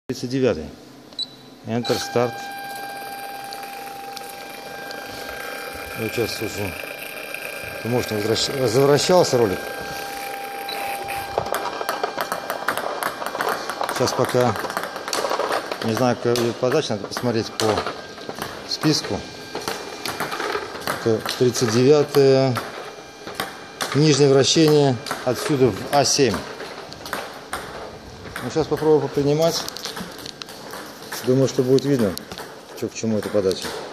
39. Enter, старт. Вот сейчас уже мощно возвращался ролик. Сейчас пока не знаю, как идет подача, надо посмотреть по списку. Это 39-е. Нижнее вращение отсюда в А7. Ну, сейчас попробую попринимать. Думаю, что будет видно, что к чему эта подача.